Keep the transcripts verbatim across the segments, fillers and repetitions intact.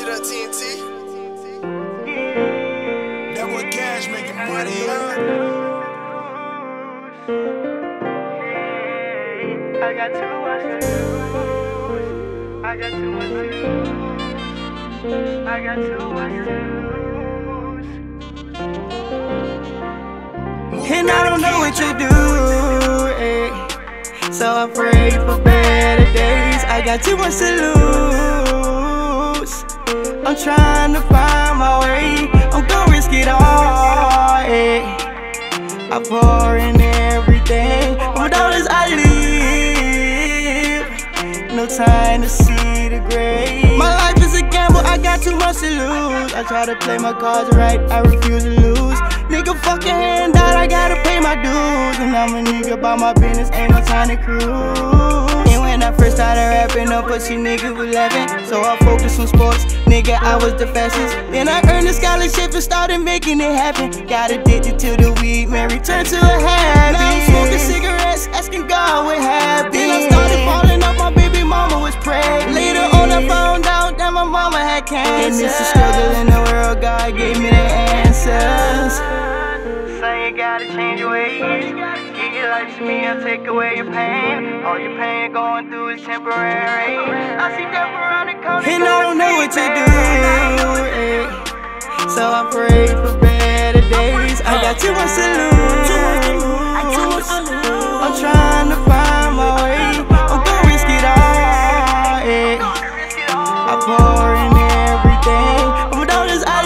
shit up, T N T. That boy Cash making money, huh? I got too much to lose. I got too much to lose. I got too much to lose. And I don't know what to do, eh. So I pray for better days. I got too much to lose. I'm trying to find my way. I'm gonna risk it all, eh. I pour in everything. For dollars I live. No time to see the grave. My life is a gamble, I got too much to lose. I try to play my cards right, I refuse to lose. Nigga, fuck your hand out, I gotta pay my dues. And I'm a nigga about my business, ain't no time to cruise. And when I first started rapping, no pussy nigga was laughing. So I focused on sports, nigga, I was the fastest. Then I earned a scholarship and started making it happen. Got addicted to the weed, man, returned to a habit. Now I'm smoking cigarettes, asking God what happened. Then I started falling off, my baby mama was pregnant. Later on I found out that my mama had cancer. And it's a struggle in the world, God gave me the answers. So you gotta change your ways. Give your life to me, I'll take away your pain. All your pain going through is temporary. I see death around the corner. And I don't know what to do, eh. So I pray for better days. I got too much to lose. I'm trying to find my way. I'm gonna risk it all, eh. I pour in everything. For dollars I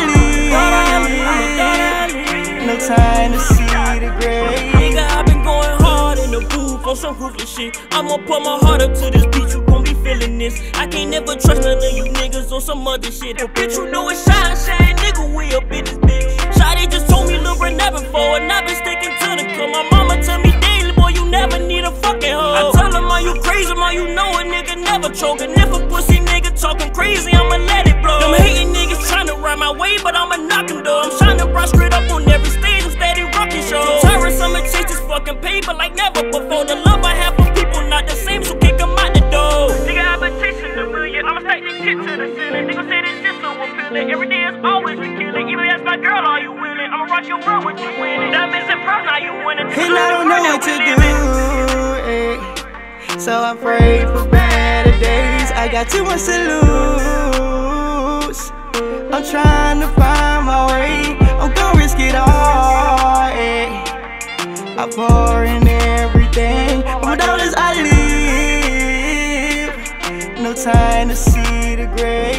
live. No time to see the grave. Nigga, I been going hard in the booth on some ruthless shit. I'ma put my heart up to this beat, you gon' be feeling this. I can't never trust none of you niggas on some other shit. But bitch, you know it's shine, shine, nigga, we up in this bitch. Shawty just told me Lil' Bro never for, and I been sticking to the cut. My mama tell me daily, boy, you never need a fucking hug. I tell her, man, you crazy, man, you know a nigga never choking. If a pussy nigga talking crazy, I'ma let it blow. Them hating niggas tryna ride my way, but I'ma knock him though. I'm tryna ride straight up on every stage, I'm steady rocking show. Tyrus, I'ma chase this fucking paper like never before. The love I have for people not the same, so kick them out the door. Nigga, I've been chasing a million. I'ma stack this shit to the ceiling. They gon' say this shit so appealing. Every day is always a killing. Even ask my girl, are you willing? I'ma rock your world with you winning. Diamonds and pearls, now you winning. And I don't know what to do, eh. So I pray for better days. I got too much to lose. I'm trying to find my way. I'm gonna risk it all, eh. I pour in everything. For dollars I live. No time to see the grave.